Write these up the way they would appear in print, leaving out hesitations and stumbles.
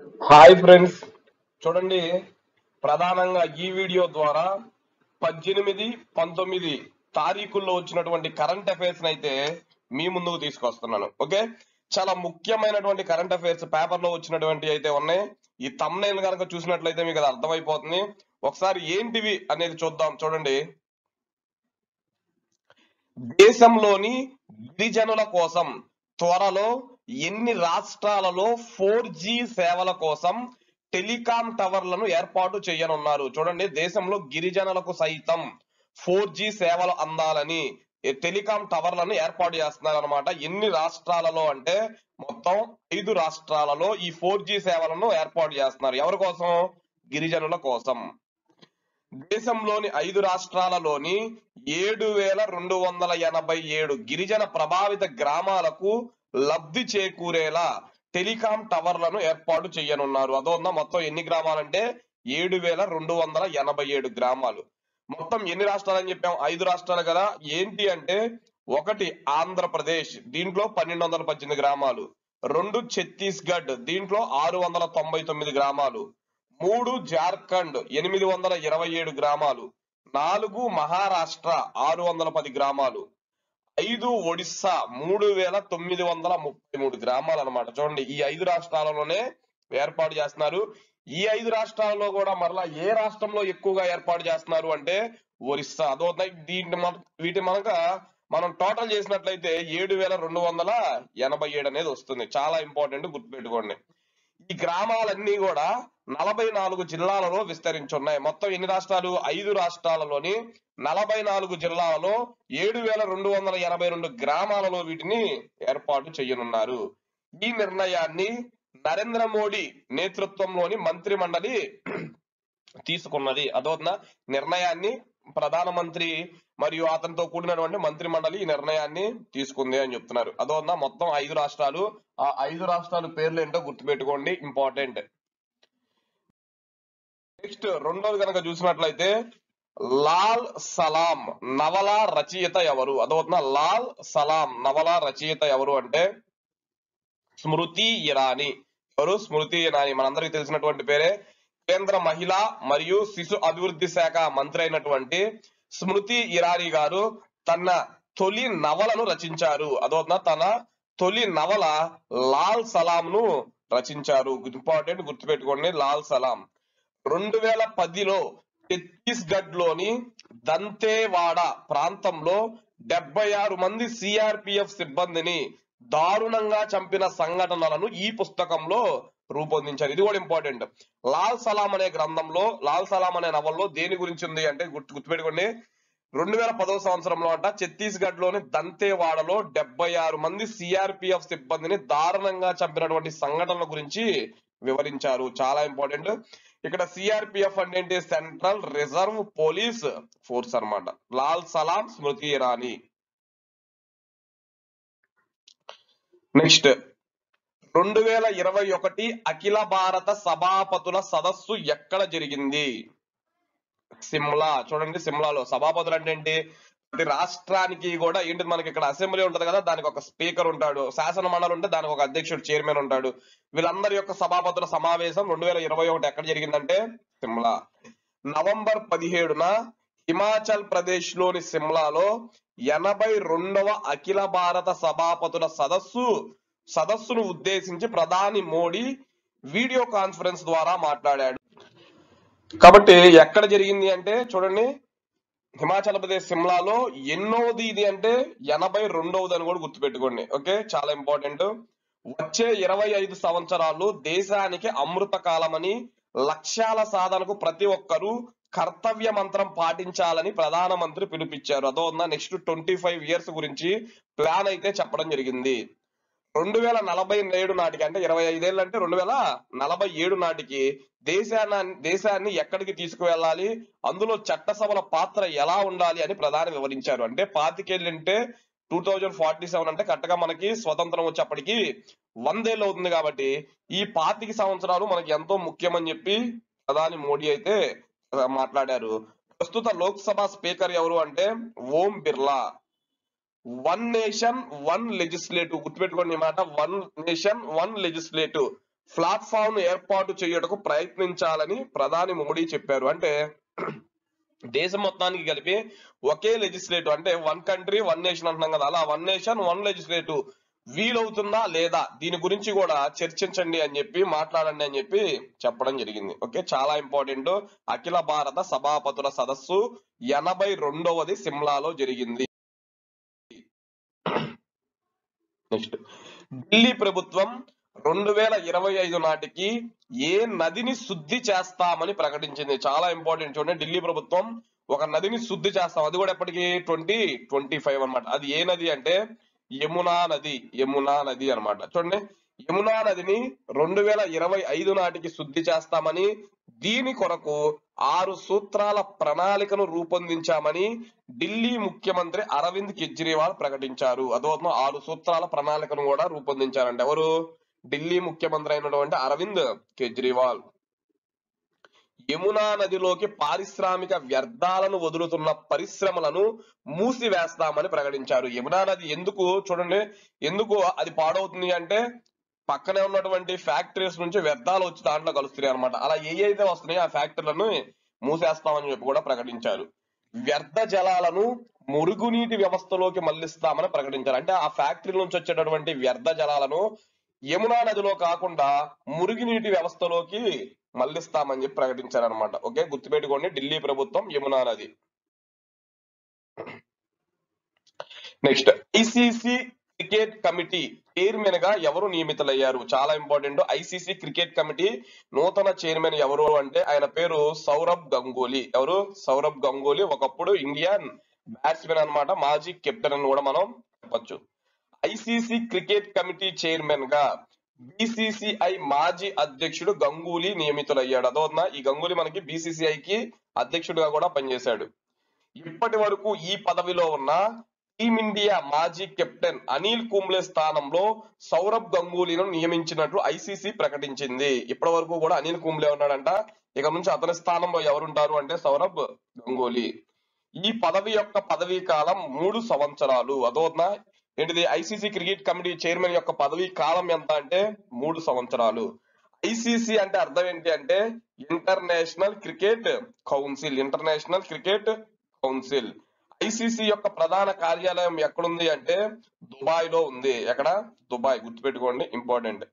Hi friends, చూడండి. ప్రధానంగా ఈ వీడియో ద్వారా 18, 19 తారీఖుల్లో వచ్చినటువంటి కరెంట్ అఫైర్స్ అయితే మీ ముందుకు తీసుకొస్తున్నాను. ఓకే, చాలా ముఖ్యమైనటువంటి కరెంట్ అఫైర్స్ పేపర్ లో వచ్చినటువంటి అయితే ఉన్నాయి. ఈ thumbnail కనుక చూసినట్లయితే మీకు అది అర్థమైపోతుంది. ఒకసారి ఏంటివి అనేది చూద్దాం. చూడండి, దేశంలోని గిరిజనుల కోసం త్వరలో ఎన్ని రాష్ట్రాలలో 4G సేవల కోసం టెలికాం టవర్లను ఏర్పాటు చేయనున్నారు. చూడండి, దేశంలో గిరిజనులకు సైతం 4G సేవలు అందాలని టెలికాం టవర్లను ఏర్పాటు చేస్తున్నారు అనమాట. ఎన్ని రాష్ట్రాలలో అంటే మొత్తం 5 రాష్ట్రాలలో ఈ 4G సేవలను ఏర్పాటు చేస్తున్నారు. ఎవరి కోసం? గిరిజనుల కోసం. దేశంలోని 5 రాష్ట్రాలలోని 7,287 గిరిజన ప్రభావిత గ్రామాలకు లబ్ధి చేకూరేలా టెలికాం టవర్లను ఏర్పాటు చేయనున్నారు. అదోన్న మొత్తం ఎన్ని గ్రామాలంటే 7,287 గ్రామాలు. మొత్తం ఎన్ని రాష్ట్రాలు అని చెప్పాం? 5 రాష్ట్రాలు కదా. ఏంటి అంటే, ఒకటి ఆంధ్రప్రదేశ్, దీంట్లో 1,218 గ్రామాలు. 2 ఛత్తీస్గఢ్, దీంట్లో 699 గ్రామాలు. 3 జార్ఖండ్, 827 గ్రామాలు. 4 మహారాష్ట్ర, 610 గ్రామాలు. 5 ఒడిస్సా, 3,933 గ్రామాలు అనమాట. చూడండి, ఈ 5 రాష్ట్రాలలోనే ఏర్పాటు చేస్తున్నారు. ఈ 5 రాష్ట్రాలలో కూడా మరలా ఏ రాష్ట్రంలో ఎక్కువగా ఏర్పాటు చేస్తున్నారు అంటే ఒరిస్సా. అదో వీటి మనం టోటల్ చేసినట్లయితే 7,287 అనేది వస్తుంది. చాలా ఇంపార్టెంట్, గుర్తుపెట్టుకోండి. ఈ గ్రామాలన్నీ కూడా 44 జిల్లాలలో విస్తరించున్నాయి. మొత్తం ఎన్ని రాష్ట్రాలు? 5 రాష్ట్రాలలోని 44 జిల్లాలలో 7,282 గ్రామాలలో వీటిని ఏర్పాటు చేయనున్నారు. ఈ నిర్ణయాన్ని నరేంద్ర మోడీ నేతృత్వంలోని మంత్రి మండలి తీసుకున్నది. అదోన నిర్ణయాన్ని ప్రధానమంత్రి మరియు అతనితో కూడినటువంటి మంత్రి మండలి ఈ నిర్ణయాన్ని తీసుకుంది అని చెప్తున్నారు. అదోన మొత్తం 5 రాష్ట్రాలు. ఆ 5 రాష్ట్రాల పేర్లు ఏంటో గుర్తుపెట్టుకోండి, ఇంపార్టెంట్. నెక్స్ట్ రెండోది కనుక చూసినట్లయితే, లాల్ సలాం నవల రచయిత ఎవరు? అదవుతున్న లాల్ సలాం నవల రచయిత ఎవరు అంటే స్మృతి ఇరానీ. ఎవరు? స్మృతి ఇరానీ. మనందరికీ తెలిసినటువంటి పేరే. కేంద్ర మహిళా మరియు శిశు అభివృద్ధి శాఖ మంత్రి అయినటువంటి స్మృతి ఇరానీ గారు తన తొలి నవలను రచించారు. అదవుతున్న తన తొలి నవల లాల్ సలాం ను రచించారు. ఇంపార్టెంట్, గుర్తుపెట్టుకోండి, లాల్ సలాం. 2010లో ఛత్తీస్గఢ్ లోని దంతేవాడ ప్రాంతంలో 76 మంది సిఆర్పిఎఫ్ సిబ్బందిని దారుణంగా చంపిన సంఘటనలను ఈ పుస్తకంలో రూపొందించారు. ఇది కూడా ఇంపార్టెంట్. లాల్ సలాం అనే గ్రంథంలో, లాల్ సలాం అనే నవల్లో దేని గురించి ఉంది అంటే గుర్తుపెట్టుకోండి, 2010వ సంవత్సరంలో అంట ఛత్తీస్గఢ్ లోని దంతేవాడలో 76 మంది సిఆర్పిఎఫ్ సిబ్బందిని దారుణంగా చంపినటువంటి సంఘటనల గురించి వివరించారు. చాలా ఇంపార్టెంట్. ఇక్కడ సిఆర్పిఎఫ్ అంటే ఏంటి? సెంట్రల్ రిజర్వ్ పోలీస్ ఫోర్స్ అన్నమాట. లాల్ సలాం, స్మృతి ఇరానీ. నెక్స్ట్ 2021 అఖిల భారత సభాపతుల సదస్సు ఎక్కడ జరిగింది? సిమ్లా. చూడండి, సిమ్లాలో. సభాపతులు అంటే ఏంటి? ప్రతి రాష్ట్రానికి కూడా ఏంటి, మనకి ఇక్కడ అసెంబ్లీ ఉంటది కదా, దానికి ఒక స్పీకర్ ఉంటాడు. శాసన మండలి ఉంటే దానికి ఒక అధ్యక్షుడు, చైర్మన్ ఉంటాడు. వీళ్ళందరి యొక్క సభాపతుల సమావేశం 2021 ఎక్కడ జరిగిందంటే సిమ్లా. నవంబర్ 17న హిమాచల్ ప్రదేశ్ లోని సిమ్లాలో 82వ అఖిల భారత సభాపతుల సదస్సును ఉద్దేశించి ప్రధాని మోడీ వీడియో కాన్ఫరెన్స్ ద్వారా మాట్లాడాడు. కాబట్టి ఎక్కడ జరిగింది అంటే చూడండి, హిమాచల్ ప్రదేశ్ సిమ్లాలో. ఎన్నోది ఇది అంటే 82వది అని కూడా గుర్తుపెట్టుకోండి. ఓకే, చాలా ఇంపార్టెంట్. వచ్చే 25 సంవత్సరాలు దేశానికి అమృత కాలమని, లక్ష్యాల సాధనకు ప్రతి ఒక్కరూ కర్తవ్య మంత్రం పాటించాలని ప్రధానమంత్రి పిలుపిచ్చారు. అదో ఉన్న నెక్స్ట్ 25 ఇయర్స్ గురించి ప్లాన్ అయితే చెప్పడం జరిగింది. 2047 నాటికి, అంటే 25 ఏళ్ళు అంటే 2047 నాటికి దేశాన్ని ఎక్కడికి తీసుకువెళ్ళాలి, అందులో చట్టసభల పాత్ర ఎలా ఉండాలి అని ప్రధాని వివరించారు. అంటే 25 ఏళ్ళు అంటే 2047 అంటే కరెక్ట్గా మనకి స్వతంత్రం వచ్చేప్పటికి 100 ఏళ్ళు అవుతుంది. కాబట్టి ఈ 25 సంవత్సరాలు మనకి ఎంతో ముఖ్యమని చెప్పి ప్రధాని మోడీ అయితే మాట్లాడారు. ప్రస్తుత లోక్సభ స్పీకర్ ఎవరు అంటే ఓం బిర్లా. 1 నేషన్ 1 లెజిస్లేటివ్, గుర్తుపెట్టుకోండి ఈ మాట. 1 నేషన్ 1 లెజిస్లేటివ్. ప్లాట్ఫామ్ ఏర్పాటు చేయుటకు ప్రయత్నించాలని ప్రధాని మోడీ చెప్పారు. అంటే దేశం మొత్తానికి కలిపి ఒకే లెజిస్లేటివ్, అంటే వన్ కంట్రీ వన్ నేషన్ అంటున్నాం కదా, అలా వన్ నేషన్ వన్ లెజిస్లేటివ్ వీలవుతుందా లేదా దీని గురించి కూడా చర్చించండి అని చెప్పి, మాట్లాడండి అని చెప్పి చెప్పడం జరిగింది. ఓకే, చాలా ఇంపార్టెంట్. అఖిల భారత సభాపతుల సదస్సు 82వ సిమ్లాలో జరిగింది. నెక్స్ట్, ఢిల్లీ ప్రభుత్వం 2025 నాటికి ఏ నదిని శుద్ధి చేస్తామని ప్రకటించింది. చాలా ఇంపార్టెంట్. చూడండి, ఢిల్లీ ప్రభుత్వం ఒక నదిని శుద్ధి చేస్తాం, అది కూడా ఎప్పటికి 2025 అనమాట. అది ఏ నది అంటే యమునా నది. యమునా నది అనమాట. చూడండి, యమునా నదిని 2025 నాటికి శుద్ధి చేస్తామని, దీని కొరకు 6 సూత్రాల ప్రణాళికను రూపొందించామని ఢిల్లీ ముఖ్యమంత్రి అరవింద్ కేజ్రీవాల్ ప్రకటించారు. అదో 6 సూత్రాల ప్రణాళికను కూడా రూపొందించారంటే ఎవరు? ఢిల్లీ ముఖ్యమంత్రి అయినటువంటి అరవింద్ కేజ్రీవాల్. యమునా నదిలోకి పారిశ్రామిక వ్యర్థాలను వదులుతున్న పరిశ్రమలను మూసివేస్తామని ప్రకటించారు. యమునా నది ఎందుకు, చూడండి, ఎందుకు అది పాడవుతుంది అంటే పక్కనే ఉన్నటువంటి ఫ్యాక్టరీస్ నుంచి వ్యర్థాలు వచ్చి దాంట్లో కలుస్తున్నాయి అనమాట. అలా ఏవైతే వస్తున్నాయో ఆ ఫ్యాక్టరీలను మూసేస్తామని చెప్పి కూడా ప్రకటించారు. వ్యర్థ జలాలను మురుగునీటి వ్యవస్థలోకి మళ్లిస్తామని ప్రకటించారు. అంటే ఆ ఫ్యాక్టరీ నుంచి వచ్చేటటువంటి వ్యర్థ జలాలను యమునా నదిలో కాకుండా మురుగునీటి వ్యవస్థలోకి మళ్లిస్తామని చెప్పి ప్రకటించారు అనమాట. ఓకే, గుర్తుపెట్టుకోండి, ఢిల్లీ ప్రభుత్వం యమునా నది. Next, ICC cricket committee chairman గా ఎవరు నియమితులయ్యారు? చాలా ఇంపార్టెంట్. ఐసీసీ క్రికెట్ కమిటీ నూతన చైర్మన్ ఎవరు అంటే ఆయన పేరు సౌరభ్ గంగూలీ. ఎవరు? సౌరభ్ గంగూలీ. ఒకప్పుడు ఇండియన్ బ్యాట్స్మెన్ అన్నమాట, మాజీ కెప్టెన్ అని కూడా మనం చెప్పొచ్చు. ఐసీసీ క్రికెట్ కమిటీ చైర్మన్ గా బీసీసీఐ మాజీ అధ్యక్షుడు గంగూలీ నియమితులయ్యాడు. అదోనా, ఈ గంగూలీ మనకి బీసీసీఐకి అధ్యక్షుడిగా కూడా పనిచేశాడు. ఇప్పటి వరకు ఈ పదవిలో ఉన్న టీమిండియా మాజీ కెప్టెన్ అనిల్ కుంబ్లే స్థానంలో సౌరభ్ గంగూలీను నియమించినట్లు ఐసీసీ ప్రకటించింది. ఇప్పటి వరకు కూడా అనిల్ కుంబ్లే ఉన్నాడంట, ఇక నుంచి అతని స్థానంలో ఎవరుంటారు అంటే సౌరభ్ గంగూలీ. ఈ పదవి యొక్క పదవీ కాలం 3 సంవత్సరాలు. అదోనా, ఏంటిది? ఐసీసీ క్రికెట్ కమిటీ చైర్మన్ యొక్క పదవీ కాలం ఎంత అంటే 3 సంవత్సరాలు. ఐసీసీ అంటే అర్థం ఏంటి అంటే international cricket council. International cricket council. ICC యొక్క ప్రధాన కార్యాలయం ఎక్కడుంది అంటే దుబాయ్ లో ఉంది. ఎక్కడ? దుబాయ్. గుర్తుపెట్టుకోండి, ఇంపార్టెంట్.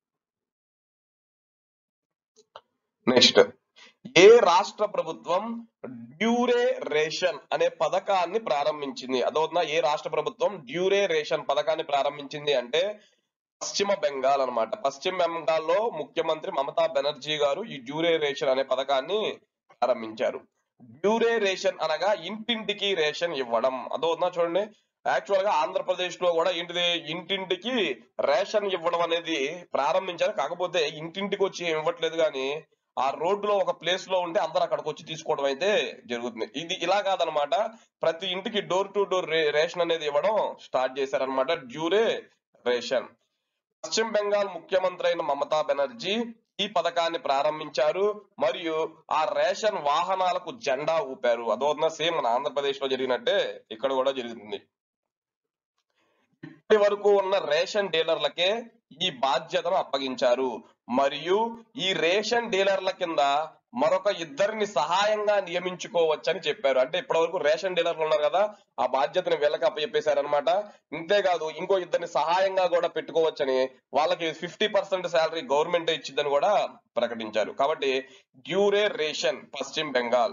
నెక్స్ట్, ఏ రాష్ట్ర ప్రభుత్వం డ్యూరేషన్ అనే పథకాన్ని ప్రారంభించింది? అదవుతుందా, ఏ రాష్ట్ర ప్రభుత్వం డ్యూరేషన్ పథకాన్ని ప్రారంభించింది అంటే పశ్చిమ బెంగాల్ అన్నమాట. పశ్చిమ బెంగాల్లో ముఖ్యమంత్రి మమతా బెనర్జీ గారు ఈ డ్యూరేషన్ అనే పథకాన్ని ప్రారంభించారు. డ్యూరేషన్ అనగా ఇంటింటికి రేషన్ ఇవ్వడం. అదవుతుందా, చూడండి, యాక్చువల్ గా ఆంధ్రప్రదేశ్ లో కూడా ఏంటిది, ఇంటింటికి రేషన్ ఇవ్వడం అనేది ప్రారంభించారు. కాకపోతే ఇంటింటికి వచ్చి ఏమి ఇవ్వట్లేదు, కానీ ఆ రోడ్డులో ఒక ప్లేస్ లో ఉంటే అందరు అక్కడికి వచ్చి తీసుకోవడం అయితే జరుగుతుంది. ఇది ఇలా కాదనమాట, ప్రతి ఇంటికి డోర్ టు డోర్ రేషన్ అనేది ఇవ్వడం స్టార్ట్ చేశారనమాట, డ్యూరే రేషన్. పశ్చిమ బెంగాల్ ముఖ్యమంత్రి అయిన మమతా బెనర్జీ ఈ పథకాన్ని ప్రారంభించారు మరియు ఆ రేషన్ వాహనాలకు జెండా ఊపారు. అదోన సేమ్ మన ఆంధ్రప్రదేశ్ లో జరిగినట్టే ఇక్కడ కూడా జరుగుతుంది. ఇప్పటి వరకు ఉన్న రేషన్ డీలర్లకే ఈ బాధ్యతను అప్పగించారు మరియు ఈ రేషన్ డీలర్ల కింద మరొక 2 సహాయంగా నియమించుకోవచ్చని చెప్పారు. అంటే ఇప్పటి వరకు రేషన్ డీలర్లు ఉన్నారు కదా, ఆ బాధ్యతని వీళ్ళకి అప్పచెప్పేశారనమాట. ఇంతేకాదు ఇంకో 2 సహాయంగా కూడా పెట్టుకోవచ్చని, వాళ్ళకి 50% శాలరీ గవర్నమెంట్ ఇచ్చిందని కూడా ప్రకటించారు. కాబట్టి డ్యూరే రేషన్ పశ్చిమ బెంగాల్.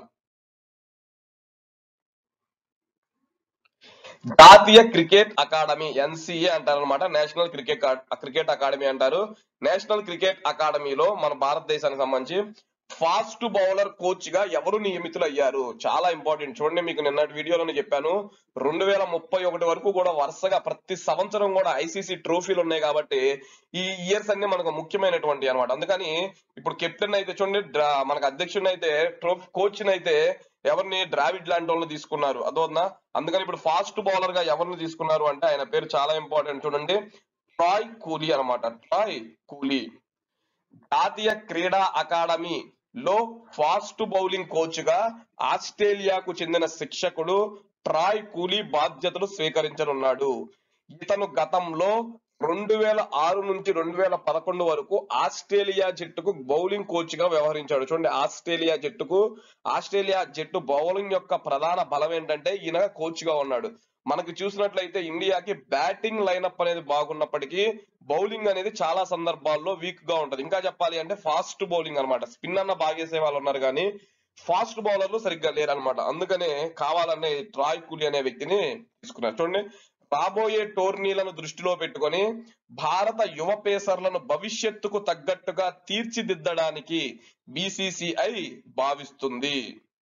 జాతీయ క్రికెట్ అకాడమీ, ఎన్సీఏ అంటారు అనమాట, నేషనల్ క్రికెట్ అకాడమీ అంటారు. నేషనల్ క్రికెట్ అకాడమీలో మన భారతదేశానికి సంబంధించి ఫాస్ట్ బౌలర్ కోచ్ గా ఎవరు నియమితులయ్యారు? చాలా ఇంపార్టెంట్. చూడండి, మీకు నిన్నటి వీడియోలో చెప్పాను, 2031 వరకు కూడా వరుసగా ప్రతి సంవత్సరం కూడా ఐసీసీ ట్రోఫీలు ఉన్నాయి కాబట్టి ఈ ఇయర్స్ అన్ని మనకు ముఖ్యమైనటువంటి అనమాట. అందుకని ఇప్పుడు కెప్టెన్ అయితే చూడండి, మనకు అధ్యక్షుడిని అయితే కోచ్ అయితే ఎవరిని, ద్రావిడ్ లాంటి వాళ్ళని తీసుకున్నారు. అదోనా, అందుకని ఇప్పుడు ఫాస్ట్ బౌలర్ గా ఎవరిని తీసుకున్నారు అంటే ఆయన పేరు చాలా ఇంపార్టెంట్. చూడండి, ట్రాయ్ కూలీ అనమాట, ట్రాయ్ కూలీ. జాతీయ క్రీడా అకాడమీ లో ఫాస్ట్ బౌలింగ్ కోచ్ గా ఆస్ట్రేలియాకు చెందిన శిక్షకుడు ట్రాయ్ కూలీ బాధ్యతలు స్వీకరించనున్నాడు. ఇతను గతంలో 2006 నుంచి 2011 వరకు ఆస్ట్రేలియా జట్టుకు బౌలింగ్ కోచ్ గా వ్యవహరించాడు. చూడండి, ఆస్ట్రేలియా జట్టు బౌలింగ్ యొక్క ప్రధాన బలం ఏంటంటే ఈయన కోచ్ గా ఉన్నాడు. మనకి చూసినట్లయితే ఇండియాకి బ్యాటింగ్ లైనప్ అనేది బాగున్నప్పటికీ బౌలింగ్ అనేది చాలా సందర్భాల్లో వీక్ గా ఉంటది. ఇంకా చెప్పాలి అంటే ఫాస్ట్ బౌలింగ్ అన్నమాట. స్పిన్ అన్న బాగేసే వాళ్ళు ఉన్నారు కానీ ఫాస్ట్ బౌలర్లు సరిగ్గా లేరనమాట. అందుకనే కావాలనే ట్రాయ్ కూలీ అనే వ్యక్తిని తీసుకున్నారు. చూడండి, రాబోయే టోర్నీలను దృష్టిలో పెట్టుకొని భారత యువ పేసర్లను భవిష్యత్తుకు తగ్గట్టుగా తీర్చిదిద్దడానికి బీసీసీఐ భావిస్తుంది.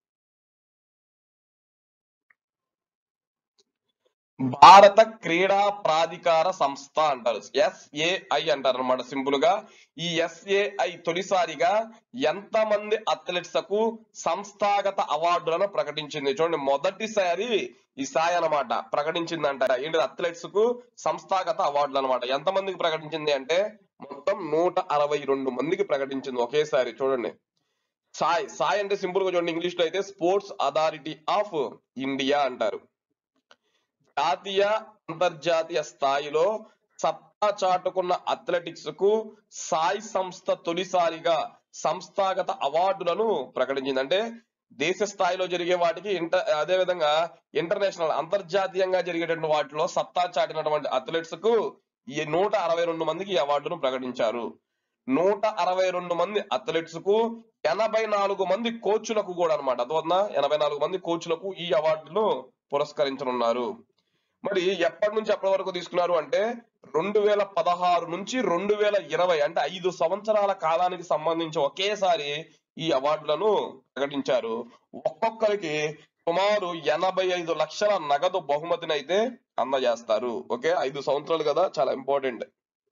భారత క్రీడా ప్రాధికార సంస్థ అంటారు, ఎస్ఏఐ అంటారు అనమాట సింపుల్ గా. ఈ ఎస్ఏఐ తొలిసారిగా ఎంతమంది అథ్లెట్స్ కు సంస్థాగత అవార్డులను ప్రకటించింది. చూడండి, మొదటిసారి ఈ స్థాయి అనమాట ప్రకటించిందంట. ఏంటి, అథ్లెట్స్ కు సంస్థాగత అవార్డులు అనమాట. ఎంతమందికి ప్రకటించింది అంటే మొత్తం 162 మందికి ప్రకటించింది ఒకేసారి. చూడండి, సాయ్ అంటే సింపుల్ గా చూడండి, ఇంగ్లీష్ లో అయితే స్పోర్ట్స్ అథారిటీ ఆఫ్ ఇండియా అంటారు. జాతీయ అంతర్జాతీయ స్థాయిలో సత్తా చాటుకున్న అథ్లెటిక్స్ కు సాయ్ సంస్థ తొలిసారిగా సంస్థాగత అవార్డులను ప్రకటించింది. అంటే దేశ స్థాయిలో జరిగే వాటికి అదే విధంగా ఇంటర్నేషనల్ అంతర్జాతీయంగా జరిగేటువంటి వాటిలో సత్తా చాటినటువంటి అథ్లెట్స్ కు ఈ 162 మందికి ఈ అవార్డును ప్రకటించారు. 162 మంది అథ్లెట్స్ కు 84 మంది కోచ్లకు కూడా అనమాట. అదొన్నా 84 మంది కోచ్లకు ఈ అవార్డును పురస్కరించనున్నారు. మరి ఎప్పటి నుంచి ఎప్పటి వరకు తీసుకున్నారు అంటే 2016 నుంచి 2020 అంటే 5 సంవత్సరాల కాలానికి సంబంధించి ఒకేసారి ఈ అవార్డులను ప్రకటించారు. ఒక్కొక్కరికి సుమారు 85 లక్షల నగదు బహుమతిని అయితే అందజేస్తారు. ఓకే, 5 సంవత్సరాలు కదా, చాలా ఇంపార్టెంట్.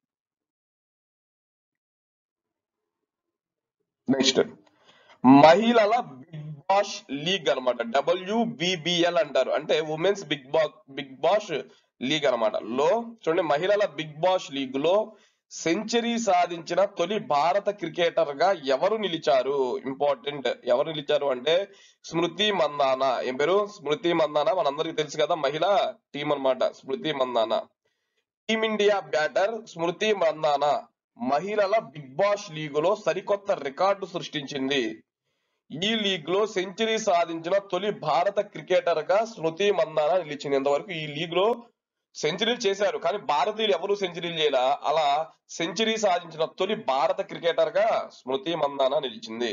నెక్స్ట్, మహిళల బిగ్ బాష్ లీగ్ అనమాట, WBBL అంటారు. అంటే ఉమెన్స్ బిగ్ బాష్ లీగ్ అనమాట. చూడండి, మహిళల బిగ్ బాష్ లీగ్ లో సెంచరీ సాధించిన తొలి భారత క్రికెటర్ గా ఎవరు నిలిచారు? ఇంపార్టెంట్, ఎవరు నిలిచారు అంటే స్మృతి మందాన. ఏం పేరు? స్మృతి మందాన. మనందరికి తెలుసు కదా, మహిళా టీం అనమాట స్మృతి మందాన. టీమిండియా బ్యాటర్ స్మృతి మందాన మహిళల బిగ్ బాష్ లీగ్ లో సరికొత్త రికార్డు సృష్టించింది. ఈ లీగ్ లో సెంచరీ సాధించిన తొలి భారత క్రికెటర్ గా స్మృతి మందాన నిలిచింది. ఇంతవరకు ఈ లీగ్ లో సెంచరీలు చేశారు కానీ భారతీయులు ఎవరు సెంచరీలు చేయాల. అలా సెంచరీ సాధించిన తొలి భారత క్రికెటర్ గా స్మృతి మందాన నిలిచింది.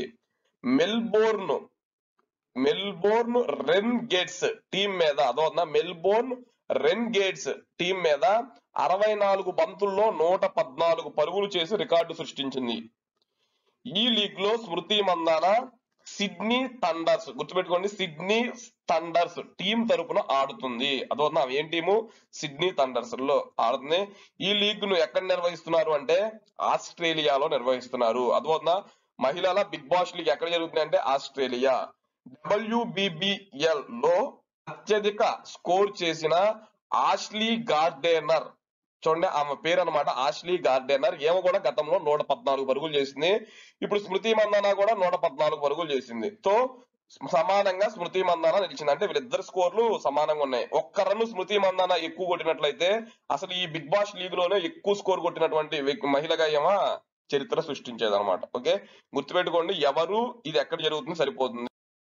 మెల్బోర్న్ రెన్ గేట్స్ టీం మీద మెల్బోర్న్ రెన్ గేట్స్ టీం మీద 64 బంతుల్లో 114 పరుగులు చేసి రికార్డు సృష్టించింది. ఈ లీగ్ లో స్మృతి మందాన సిడ్నీ థండర్స్, గుర్తుపెట్టుకోండి, సిడ్నీ థండర్స్ టీం తరపున ఆడుతుంది. ఏం టీము? సిడ్నీ థండర్స్ లో ఆడుతుంది. ఈ లీగ్ ను ఎక్కడ నిర్వహిస్తున్నారు అంటే ఆస్ట్రేలియాలో నిర్వహిస్తున్నారు. మహిళల బిగ్ బాష్ లీగ్ ఎక్కడ జరుగుతుంది అంటే ఆస్ట్రేలియా. WBBL లో అత్యధిక స్కోర్ చేసిన ఆష్లీ గార్డెనర్, చూడండి ఆమె పేరు అనమాట ఆష్లీ గార్డెనర్. ఏమో కూడా గతంలో 114 పరుగులు చేసింది. ఇప్పుడు స్మృతి మందాన కూడా 114 పరుగులు చేసింది. తో సమానంగా స్మృతి మందాన నిలిచింది. అంటే వీళ్ళిద్దరు స్కోర్లు సమానంగా ఉన్నాయి. ఒక్క రన్ను స్మృతి మందాన ఎక్కువ కొట్టినట్లయితే అసలు ఈ బిగ్ బాష్ లీగ్ లోనే ఎక్కువ స్కోర్ కొట్టినటువంటి మహిళగా ఏమో చరిత్ర సృష్టించేది అనమాట. ఓకే, గుర్తుపెట్టుకోండి, ఎవరు ఇది ఎక్కడ జరుగుతుంది సరిపోతుంది.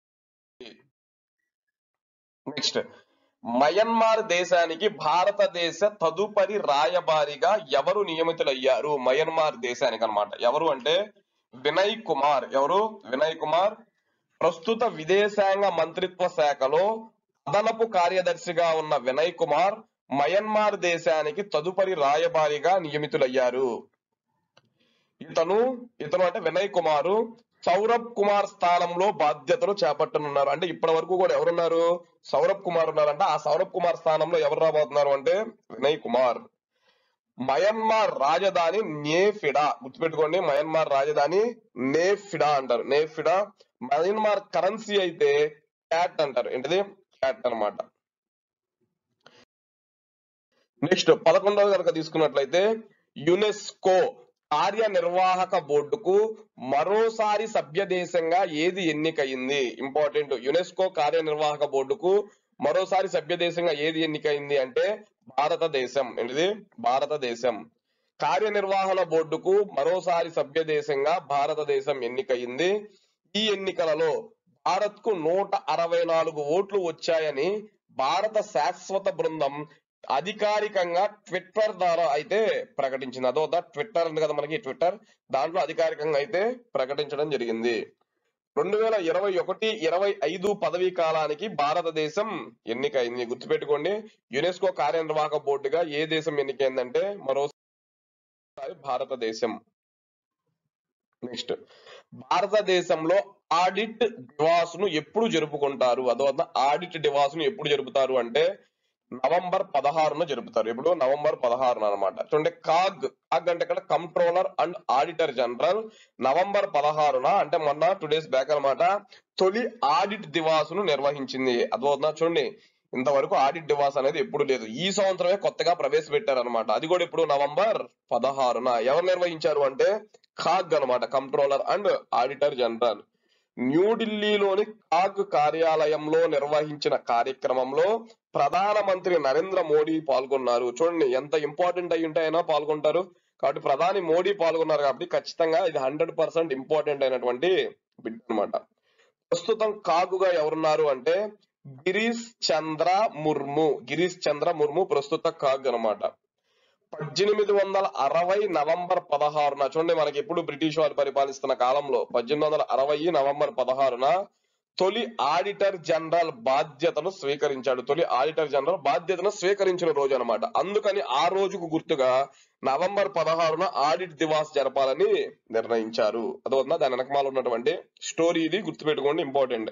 నెక్స్ట్, మయన్మార్ దేశానికి భారతదేశ తదుపరి రాయబారిగా ఎవరు నియమితులయ్యారు? మయన్మార్ దేశానికి అన్నమాట. ఎవరు అంటే వినయ్ కుమార్. ఎవరు? వినయ్ కుమార్. ప్రస్తుత విదేశాంగ మంత్రిత్వ శాఖలో అదనపు కార్యదర్శిగా ఉన్న వినయ్ కుమార్ మయన్మార్ దేశానికి తదుపరి రాయబారిగా నియమితులయ్యారు. ఇతను అంటే వినయ్ కుమారు సౌరభ్ కుమార్ స్థానంలో బాధ్యతలు చేపట్టనున్నారు. అంటే ఇప్పటి వరకు కూడా ఎవరున్నారు? సౌరభ్ కుమార్ ఉన్నారంట. ఆ సౌరభ్ కుమార్ స్థానంలో ఎవరు రాబోతున్నారు అంటే వినయ్ కుమార్. మయన్మార్ రాజధాని నేఫిడా, గుర్తుపెట్టుకోండి, మయన్మార్ రాజధాని నేఫిడా అంటారు. నేఫిడా. మయన్మార్ కరెన్సీ అయితే క్యాట్ అంటారు. ఏంటిది? క్యాట్ అన్నమాట. నెక్స్ట్ 11వ కనుక తీసుకున్నట్లయితే యునెస్కో కార్యనిర్వాహక బోర్డుకు మరోసారి సభ్య దేశంగా ఏది ఎన్నికయింది? ఇంపార్టెంట్. యునెస్కో కార్యనిర్వాహక బోర్డుకు మరోసారి సభ్య దేశంగా ఏది ఎన్నికైంది అంటే భారతదేశం. ఏంటిది? భారతదేశం. కార్యనిర్వహణ బోర్డుకు మరోసారి సభ్య దేశంగా భారతదేశం ఎన్నికయింది. ఈ ఎన్నికలలో భారత్ కు 164 ఓట్లు వచ్చాయని భారత శాశ్వత బృందం అధికారికంగా ట్విట్టర్ ద్వారా అయితే ప్రకటించింది. అదో ట్విట్టర్ ఉంది కదా మనకి, ట్విట్టర్, దాంట్లో అధికారికంగా అయితే ప్రకటించడం జరిగింది. 2021-25 పదవీ కాలానికి భారతదేశం ఎన్నికైంది. గుర్తుపెట్టుకోండి, యునెస్కో కార్యనిర్వాహక బోర్డుగా ఏ దేశం ఎన్నికైందంటే మరోసారి భారతదేశం. నెక్స్ట్, భారతదేశంలో ఆడిట్ దివాసును ఎప్పుడు జరుపుకుంటారు? అదో ఆడిట్ దివాసును ఎప్పుడు జరుపుతారు అంటే నవంబర్ 16న జరుపుతారు. ఇప్పుడు నవంబర్ 16న అనమాట. చూడండి, కాగ్ అంటే ఇక్కడ controller and auditor general November 16న అంటే మొన్న 2 days బ్యాక్ అనమాట తొలి ఆడిట్ దివాసును నిర్వహించింది. అదోనా చూడండి, ఇంతవరకు ఆడిట్ దివాస్ అనేది ఎప్పుడు లేదు. ఈ సంవత్సరమే కొత్తగా ప్రవేశపెట్టారు అనమాట. అది కూడా ఇప్పుడు నవంబర్ 16న. ఎవరు నిర్వహించారు అంటే కాగ్ అనమాట, కంట్రోలర్ అండ్ ఆడిటర్ జనరల్. న్యూఢిల్లీలోని కాగ్ కార్యాలయంలో నిర్వహించిన కార్యక్రమంలో ప్రధానమంత్రి నరేంద్ర మోడీ పాల్గొన్నారు. చూడండి ఎంత ఇంపార్టెంట్ అయి ఉంటే అయినా పాల్గొంటారు. కాబట్టి ప్రధాని మోడీ పాల్గొన్నారు కాబట్టి ఖచ్చితంగా ఇది 100% ఇంపార్టెంట్ అయినటువంటి బిట్ అనమాట. ప్రస్తుతం కాగుగా ఎవరున్నారు అంటే గిరీష్ చంద్ర ముర్ము ప్రస్తుత కాగ్ అనమాట. 1860 నవంబర్ 16న చూడండి, మనకి ఎప్పుడు బ్రిటిష్ వారు పరిపాలిస్తున్న కాలంలో 1860 నవంబర్ 16న తొలి ఆడిటర్ జనరల్ బాధ్యతను స్వీకరించాడు. తొలి ఆడిటర్ జనరల్ బాధ్యతను స్వీకరించిన రోజు అనమాట. అందుకని ఆ రోజుకు గుర్తుగా నవంబర్ 16న ఆడిట్ దివాస్ జరపాలని నిర్ణయించారు. అదొందా దాని వెనకమాల ఉన్నటువంటి స్టోరీ, ఇది గుర్తుపెట్టుకోండి, ఇంపార్టెంట్.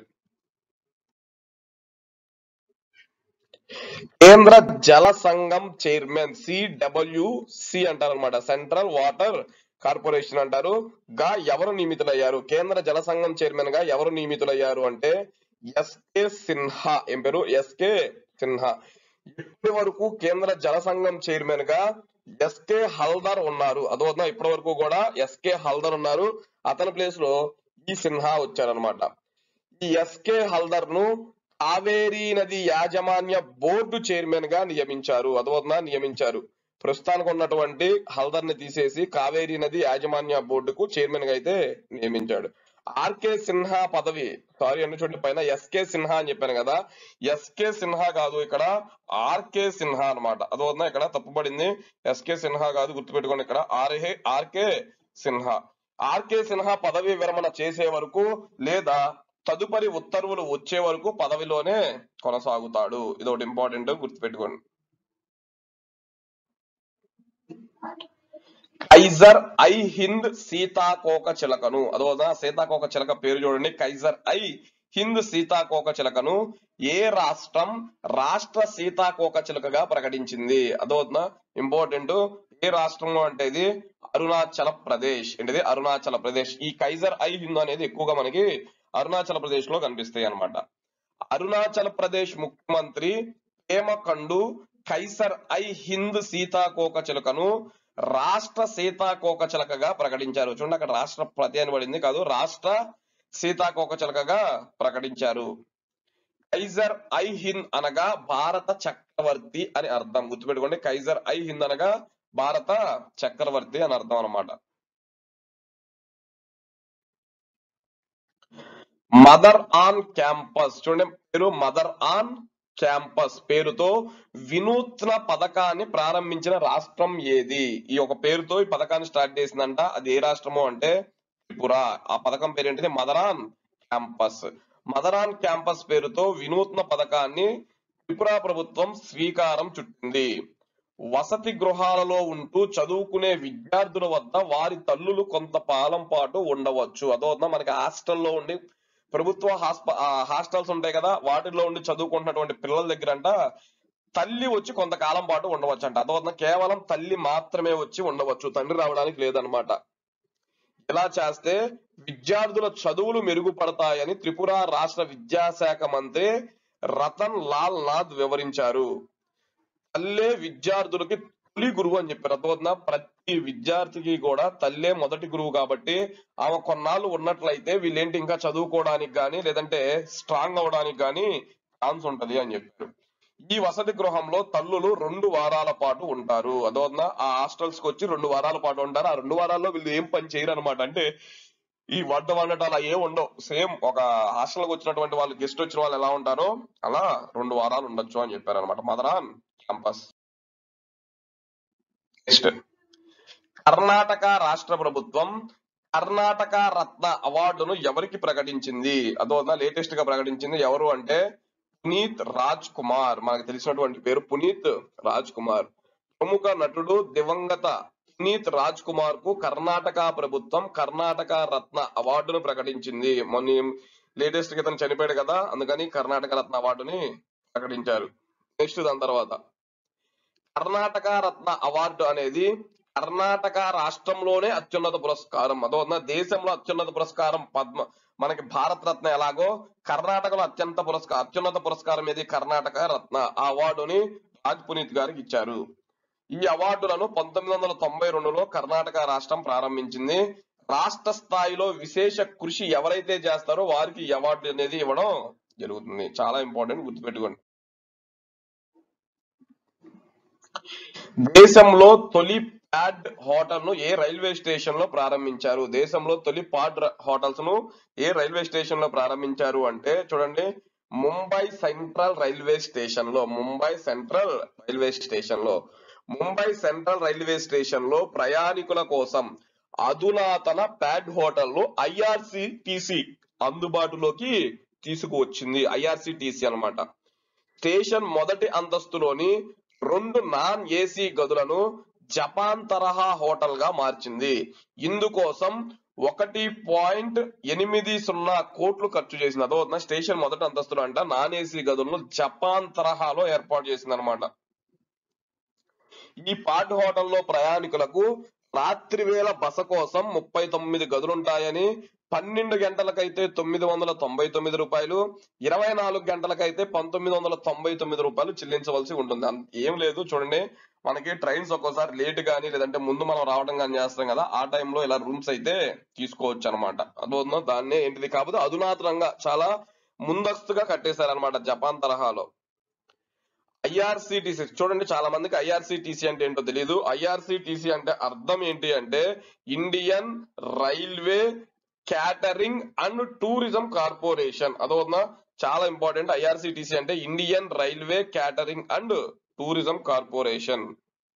కేంద్ర జల సంఘం చైర్మన్ సిడబ్ల్యూసి అంటారు అనమాట, సెంట్రల్ వాటర్ కార్పొరేషన్ అంటారు, గా ఎవరు నియమితులయ్యారు? కేంద్ర జల సంఘం చైర్మన్ గా ఎవరు నియమితులయ్యారు అంటే ఎస్కే సిన్హా. ఏం పేరు? ఎస్కే సిన్హా. ఇప్పటి వరకు కేంద్ర జల సంఘం చైర్మన్ గా ఎస్కే హల్దర్ ఉన్నారు. అదోనా ఇప్పటి వరకు కూడా ఎస్కే హల్దర్ ఉన్నారు. అతని ప్లేస్ లో ఈ సిన్హా వచ్చారనమాట. ఈ ఎస్కే హల్దర్ ను కావేరీ నది యాజమాన్య బోర్డు చైర్మన్ గా నియమించారు. అదోనా నియమించారు. ప్రస్తుతానికి ఉన్నటువంటి హల్దర్ ని తీసేసి కావేరీ నది యాజమాన్య బోర్డుకు చైర్మన్ గా అయితే నియమించాడు. ఆర్కే సిన్హా పదవి, సారీ అండి చూడండి, పైన ఎస్కే సిన్హా అని చెప్పాను కదా, ఎస్కే సిన్హా కాదు, ఇక్కడ ఆర్కే సిన్హా అనమాట. అదోనా ఇక్కడ తప్పుపడింది, ఎస్కే సిన్హా కాదు, గుర్తుపెట్టుకోండి, ఇక్కడ ఆర్కే సిన్హా. ఆర్కే సిన్హా పదవి విరమణ చేసే వరకు లేదా తదుపరి ఉత్తర్వులు వచ్చే వరకు పదవిలోనే కొనసాగుతాడు. ఇది ఒకటి ఇంపార్టెంట్, గుర్తుపెట్టుకోండి. కైజర్ ఐ హింద్ సీతాకోక చిలకను, అదోదా సీతాకోక చిలక పేరు చూడండి, కైజర్ ఐ హింద్ సీతాకోక చిలకను ఏ రాష్ట్రం రాష్ట్ర సీతాకోక చిలకగా ప్రకటించింది? అదోదా ఇంపార్టెంట్. ఏ రాష్ట్రంలో అంటే ఇది అరుణాచల ప్రదేశ్. ఏంటిది? అరుణాచల ప్రదేశ్. ఈ కైజర్ ఐ హింద్ అనేది ఎక్కువగా మనకి అరుణాచల ప్రదేశ్ లో కనిపిస్తాయి అనమాట. అరుణాచల్ ప్రదేశ్ ముఖ్యమంత్రి పేమకండు కైసర్ ఐ హింద్ సీతాకోక చిలకను రాష్ట్ర సీతాకోక చిలకగా ప్రకటించారు. చూడండి, అక్కడ రాష్ట్రపతి అని పడింది, కాదు, రాష్ట్ర సీతాకోక చిలకగా ప్రకటించారు. కైజర్ ఐ హింద్ అనగా భారత చక్రవర్తి అని అర్థం. గుర్తుపెట్టుకోండి, కైజర్ ఐ హింద్ అనగా భారత చక్రవర్తి అని అర్థం అనమాట. మదర్ ఆన్ క్యాంపస్, చూడండి పేరు మదర్ ఆన్ క్యాంపస్ పేరుతో వినూత్న పథకాన్ని ప్రారంభించిన రాష్ట్రం ఏది? ఈ ఒక పేరుతో ఈ పథకాన్ని స్టార్ట్ చేసిందంట. అది ఏ రాష్ట్రము అంటే త్రిపుర. ఆ పథకం పేరు ఏంటిది? Mother on campus. Mother on campus పేరుతో వినూత్న పథకాన్ని త్రిపుర ప్రభుత్వం శ్రీకారం చుట్టింది. వసతి గృహాలలో ఉంటూ చదువుకునే విద్యార్థుల వద్ద వారి తల్లులు కొంత కాలం పాటు ఉండవచ్చు. అదోదా మనకి హాస్టల్లో ఉండి ప్రభుత్వ హాస్టల్స్ ఉంటాయి కదా, వాటిల్లో ఉండి చదువుకుంటున్నటువంటి పిల్లల దగ్గర అంట తల్లి వచ్చి కొంతకాలం పాటు ఉండవచ్చు అంట. అదోదా కేవలం తల్లి మాత్రమే వచ్చి ఉండవచ్చు, తండ్రి రావడానికి లేదనమాట. ఇలా చేస్తే విద్యార్థుల చదువులు మెరుగుపడతాయని త్రిపుర రాష్ట్ర విద్యాశాఖ మంత్రి రతన్ లాల్ నాథ్ వివరించారు. తల్లే విద్యార్థులకి తొలి గురువు అని చెప్పారు. అర్థమవుతుందా? ప్రతి విద్యార్థికి కూడా తల్లే మొదటి గురువు కాబట్టి ఆమె కొన్నాళ్ళు ఉన్నట్లయితే వీళ్ళేంటి ఇంకా చదువుకోవడానికి కానీ లేదంటే స్ట్రాంగ్ అవడానికి కానీ ఛాన్స్ ఉంటది అని చెప్పారు. ఈ వసతి గృహంలో తల్లులు 2 వారాల పాటు ఉంటారు. అదోనా ఆ హాస్టల్స్ కి వచ్చి 2 వారాల పాటు ఉంటారు. ఆ 2 వారాల్లో వీళ్ళు ఏం పని చేయరు అనమాట. అంటే ఈ వంట వండటం అలా ఏం ఉండవు. సేమ్ ఒక హాస్టల్ కి వచ్చినటువంటి వాళ్ళు గెస్ట్ వచ్చిన వాళ్ళు ఎలా ఉంటారో అలా 2 వారాలు ఉండొచ్చు అని చెప్పారు అనమాట మదరాన్ క్యాంపస్. నెక్స్ట్, కర్ణాటక రాష్ట్ర ప్రభుత్వం కర్ణాటక రత్న అవార్డును ఎవరికి ప్రకటించింది? అదోనా లేటెస్ట్ గా ప్రకటించింది. ఎవరు అంటే పునీత్ రాజ్ కుమార్. మనకు తెలిసినటువంటి పేరు పునీత్ రాజ్ కుమార్. ప్రముఖ నటుడు దివంగత పునీత్ రాజ్ కుమార్ కు కర్ణాటక ప్రభుత్వం కర్ణాటక రత్న అవార్డును ప్రకటించింది. మొన్న లేటెస్ట్ గా ఇతను చనిపోయాడు కదా, అందుకని కర్ణాటక రత్న అవార్డుని ప్రకటించారు. నెక్స్ట్ దాని తర్వాత కర్ణాటక రత్న అవార్డు అనేది కర్ణాటక రాష్ట్రంలోనే అత్యున్నత పురస్కారం. అదోనా దేశంలో అత్యున్నత పురస్కారం పద్మ, మనకి భారత రత్న ఎలాగో కర్ణాటకలో అత్యున్నత పురస్కారం ఏది? కర్ణాటక రత్న. ఆ అవార్డుని రాజ్ పునీత్ గారికి ఇచ్చారు. ఈ అవార్డులను 1992లో కర్ణాటక రాష్ట్రం ప్రారంభించింది. రాష్ట్ర స్థాయిలో విశేష కృషి ఎవరైతే చేస్తారో వారికి ఈ అవార్డు అనేది ఇవ్వడం జరుగుతుంది. చాలా ఇంపార్టెంట్, గుర్తుపెట్టుకోండి. దేశంలో తొలి ప్యాడ్ హోటల్ ను ఏ రైల్వే స్టేషన్ లో ప్రారంభించారు? దేశంలో తొలి ప్యాడ్ హోటల్స్ ను ఏ రైల్వే స్టేషన్ లో ప్రారంభించారు అంటే చూడండి, ముంబై సెంట్రల్ రైల్వే స్టేషన్ లో. ముంబై సెంట్రల్ రైల్వే స్టేషన్ లో. ముంబై సెంట్రల్ రైల్వే స్టేషన్ లో ప్రయాణికుల కోసం అధునాతన ప్యాడ్ హోటల్ ను ఐఆర్సిటిసి అందుబాటులోకి తీసుకువచ్చింది. ఐఆర్సిటిసి అన్నమాట. స్టేషన్ మొదటి అంతస్తులోని 2 నాన్ ఏసీ గదులను జపాన్ తరహా హోటల్ గా మార్చింది. ఇందుకోసం 1.80 కోట్లు ఖర్చు చేసింది. అదోనా స్టేషన్ మొదటి అంతస్తులో అంట నాన్ ఏసీ గదులను జపాన్ తరహాలో ఏర్పాటు చేసింది అనమాట. ఈ పాట్ హోటల్లో ప్రయాణికులకు రాత్రి వేళ బస కోసం 39 గదులుంటాయని, 12 గంటలకైతే 999 రూపాయలు, 24 గంటలకైతే 1999 రూపాయలు చెల్లించవలసి ఉంటుంది. ఏం లేదు చూడండి, మనకి ట్రైన్స్ ఒక్కోసారి లేట్ గానీ లేదంటే ముందు మనం రావడం కానీ చేస్తాం కదా, ఆ టైంలో ఇలా రూమ్స్ అయితే తీసుకోవచ్చు అనమాట. అదోనా దాన్నే ఏంటిది కాకపోతే అధునాతనంగా చాలా ముందస్తుగా కట్టేశారనమాట జపాన్ తరహాలో. ఐఆర్సిటిసి చూడండి, చాలా మందికి ఐఆర్సిటిసి అంటే ఏంటో తెలియదు. ఐఆర్సిటిసి అంటే అర్థం ఏంటి అంటే Indian railway catering and tourism corporation. అదోనా చాలా ఇంపార్టెంట్. ఐఆర్సిటిసి అంటే Indian railway catering and tourism corporation.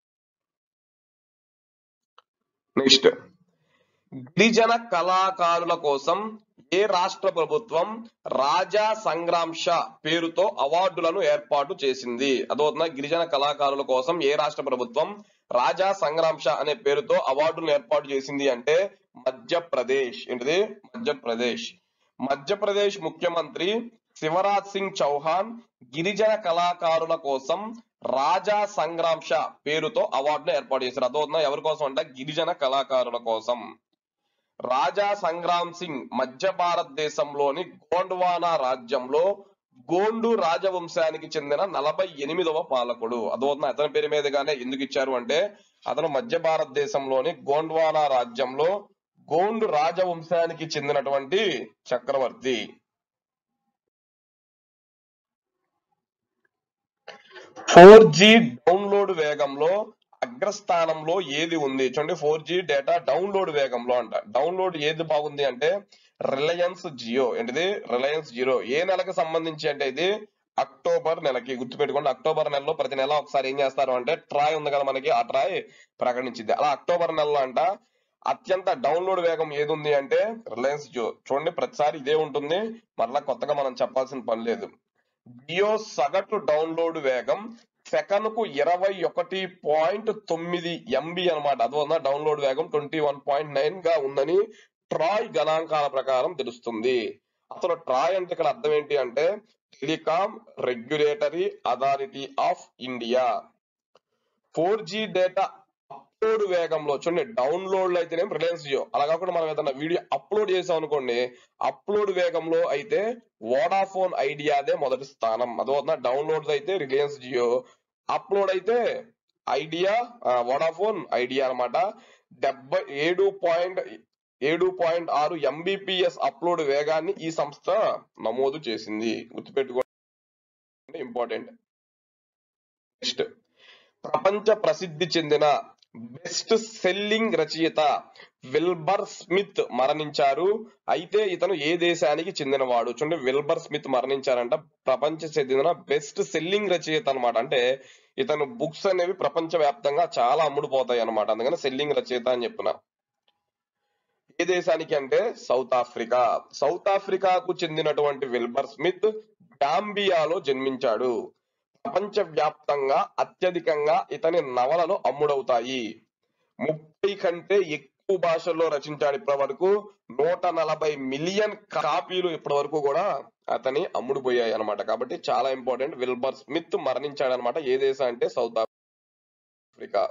Next, గిరిజన కళాకారుల కోసం ఏ రాష్ట్ర ప్రభుత్వం రాజా సంగ్రామ్ షా పేరుతో అవార్డులను ఏర్పాటు చేసింది? అదోనా గిరిజన కళాకారుల కోసం ఏ రాష్ట్ర ప్రభుత్వం రాజా సంగ్రామ్ షా అనే పేరుతో అవార్డులను ఏర్పాటు చేసింది అంటే మధ్యప్రదేశ్. ఏంటిది? మధ్యప్రదేశ్. మధ్యప్రదేశ్ ముఖ్యమంత్రి శివరాజ్ సింగ్ చౌహాన్ గిరిజన కళాకారుల కోసం రాజా సంగ్రామ్ షా పేరుతో అవార్డును ఏర్పాటు చేశారు. అదోనా ఎవరి కోసం అంటే గిరిజన కళాకారుల కోసం. రాజా సంగ్రామ్ సింగ్ మధ్య భారతదేశంలోని గోండ్వానా రాజ్యంలో గోండు రాజవంశానికి చెందిన 48వ పాలకుడు. అదోనా అతని పేరు మీదుగానే ఎందుకు ఇచ్చారు అంటే అతను మధ్య భారతదేశంలోని గోండ్వానా రాజ్యంలో గోండు రాజవంశానికి చెందినటువంటి చక్రవర్తి. 4G డౌన్లోడ్ వేగంలో అగ్రస్థానంలో ఏది ఉంది? చూడండి, 4G డేటా డౌన్లోడ్ వేగంలో అంట. డౌన్లోడ్ ఏది బాగుంది అంటే రిలయన్స్ జియో. ఏంటిది? రిలయన్స్ జియో. ఏ నెలకు సంబంధించి అంటే ఇది అక్టోబర్ నెలకి. గుర్తుపెట్టుకోండి, అక్టోబర్ నెలలో ప్రతి నెల ఒకసారి ఏం చేస్తారు అంటే ట్రాయ్ ఉంది కదా మనకి, ఆ ట్రాయ్ ప్రకటించింది. అలా అక్టోబర్ నెలలో అంట అత్యంత డౌన్లోడ్ వేగం ఏది ఉంది అంటే రిలయన్స్ జియో. చూడండి, ప్రతిసారి ఇదే ఉంటుంది, మరలా కొత్తగా మనం చెప్పాల్సిన పని లేదు. జియో సగటు డౌన్లోడ్ వేగం సెకనుకు 21.9 MB అనమాట. అదోనా డౌన్లోడ్ వేగం 21.9 గా ఉందని ట్రాయ్ గణాంకాల ప్రకారం తెలుస్తుంది. అసలు ట్రాయ్ అంటే ఇక్కడ అర్థం ఏంటి అంటే telecom regulatory authority of India. 4G data upload వేగంలో చూడండి, డౌన్లోడ్ అయితేనే రిలయన్స్ జియో, అలా కాకుండా మనం ఏదైనా వీడియో అప్లోడ్ చేసాం అనుకోండి, అప్లోడ్ వేగంలో అయితే వోడాఫోన్ ఐడియాదే మొదటి స్థానం. అదోనా డౌన్లోడ్స్ అయితే రిలయన్స్ జియో, అప్లోడ్ అయితే ఐడియా వోడాఫోన్ ఐడియా అనమాట. 7.6 MBPS అప్లోడ్ వేగాన్ని ఈ సంస్థ నమోదు చేసింది. గుర్తుపెట్టుకో. ఇంపార్టెంట్. నెక్స్ట్, ప్రపంచ ప్రసిద్ధి చెందిన బెస్ట్ సెల్లింగ్ రచయిత విల్బర్ స్మిత్ మరణించారు. అయితే ఇతను ఏ దేశానికి చెందినవాడు? చూడండి, విల్బర్ స్మిత్ మరణించారంట. ప్రపంచ చెందిన బెస్ట్ సెల్లింగ్ రచయిత అనమాట. అంటే ఇతను బుక్స్ అనేవి ప్రపంచ వ్యాప్తంగా చాలా అమ్ముడుపోతాయి అనమాట. అందుకని సెల్లింగ్ రచయిత అని చెప్పిన. ఏ దేశానికి అంటే సౌత్ ఆఫ్రికా. సౌత్ ఆఫ్రికాకు చెందినటువంటి విల్బర్ స్మిత్ గాంబియాలో జన్మించాడు. ప్రపంచ వ్యాప్తంగా అత్యధికంగా ఇతని నవలలు అమ్ముడవుతాయి. 30 కంటే ఎక్కువ భాషల్లో రచించాడు. ఇప్పటి వరకు 140 మిలియన్ కాపీలు ఇప్పటి వరకు కూడా అతని అమ్ముడుపోయాయి అనమాట. కాబట్టి చాలా ఇంపార్టెంట్. విల్బర్ స్మిత్ మరణించాడు అనమాట. ఏ దేశం అంటే సౌత్ ఆఫ్రికా.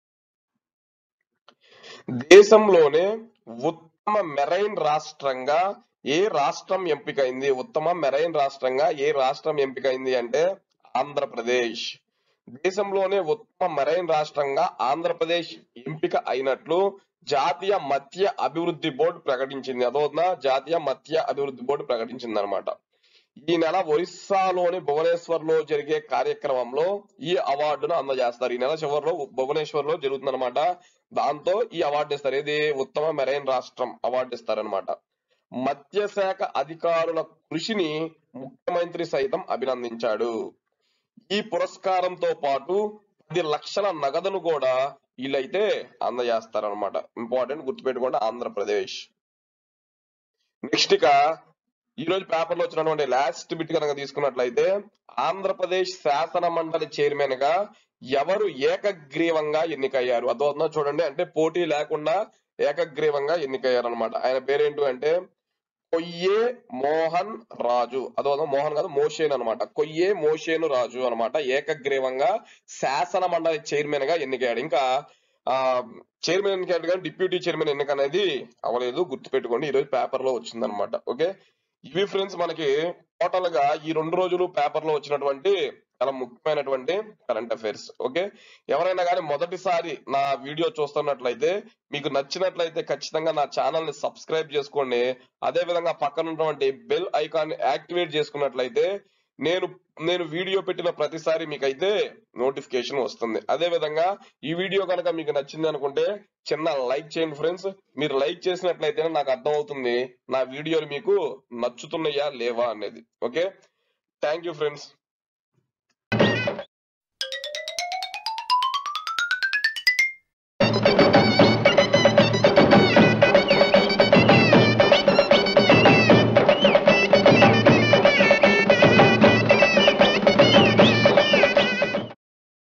దేశంలోనే ఉత్తమ మెరైన్ రాష్ట్రంగా ఏ రాష్ట్రం ఎంపికైంది? ఉత్తమ మెరైన్ రాష్ట్రంగా ఏ రాష్ట్రం ఎంపికైంది అంటే ఆంధ్రప్రదేశ్. దేశంలోనే ఉత్తమ మెరైన్ రాష్ట్రంగా ఆంధ్రప్రదేశ్ ఎంపిక అయినట్లు జాతీయ మత్స్య అభివృద్ధి బోర్డు ప్రకటించింది. అదోనా జాతీయ మత్స్య అభివృద్ధి బోర్డు ప్రకటించింది అనమాట. ఈ నెల ఒరిస్సాలోని భువనేశ్వర్ లో జరిగే కార్యక్రమంలో ఈ అవార్డును అందజేస్తారు. ఈ నెల చివరిలో భువనేశ్వర్ లో జరుగుతుందన్నమాట. దాంతో ఈ అవార్డు ఇస్తారు. ఏది? ఉత్తమ మెరైన్ రాష్ట్రం అవార్డు ఇస్తారనమాట. మత్స్యశాఖ అధికారుల కృషిని ముఖ్యమంత్రి సైతం అభినందించాడు. ఈ పురస్కారంతో పాటు 10 లక్షల నగదును కూడా వీళ్ళైతే అందజేస్తారనమాట. ఇంపార్టెంట్, గుర్తుపెట్టుకోండి, ఆంధ్రప్రదేశ్. నెక్స్ట్ ఇక ఈ రోజు పేపర్ లో వచ్చినటువంటి లాస్ట్ బిట్ కనుక తీసుకున్నట్లయితే ఆంధ్రప్రదేశ్ శాసన మండలి చైర్మన్ గా ఎవరు ఏకగ్రీవంగా ఎన్నికయ్యారు? అదొందో చూడండి. అంటే పోటీ లేకుండా ఏకగ్రీవంగా ఎన్నికయ్యారు అనమాట. ఆయన పేరేంటి అంటే కొయ్యే మోహన్ రాజు. అదొందో మోహన్ కాదు, మోషేన్ అనమాట. కొయ్యే మోషేను రాజు అనమాట. ఏకగ్రీవంగా శాసన మండలి చైర్మన్ గా ఎన్నికయ్యాడు. ఇంకా చైర్మన్ ఎన్నికయ్యాడు కానీ డిప్యూటీ చైర్మన్ ఎన్నిక అనేది అవ్వలేదు. గుర్తుపెట్టుకోండి, ఈ రోజు పేపర్ లో వచ్చింది అనమాట. ఓకే, ఇవి ఫ్రెండ్స్ మనకి టోటల్ గా ఈ 2 రోజులు పేపర్ లో వచ్చినటువంటి చాలా ముఖ్యమైనటువంటి కరెంట్ అఫైర్స్. ఓకే, ఎవరైనా కానీ మొదటిసారి నా వీడియో చూస్తున్నట్లయితే మీకు నచ్చినట్లయితే ఖచ్చితంగా నా ఛానల్ ని సబ్స్క్రైబ్ చేసుకోండి. అదే విధంగా పక్కన ఉన్నటువంటి బెల్ ఐకాన్ యాక్టివేట్ చేసుకున్నట్లయితే నేను వీడియో పెట్టిన ప్రతిసారి మీకైతే నోటిఫికేషన్ వస్తుంది. అదే విధంగా ఈ వీడియో కనుక మీకు నచ్చింది అనుకుంటే చిన్న లైక్ చేయండి ఫ్రెండ్స్. మీరు లైక్ చేసినట్లయితే నాకు అర్థం అవుతుంది నా వీడియోలు మీకు నచ్చుతున్నాయా లేవా అనేది. Okay, thank you friends.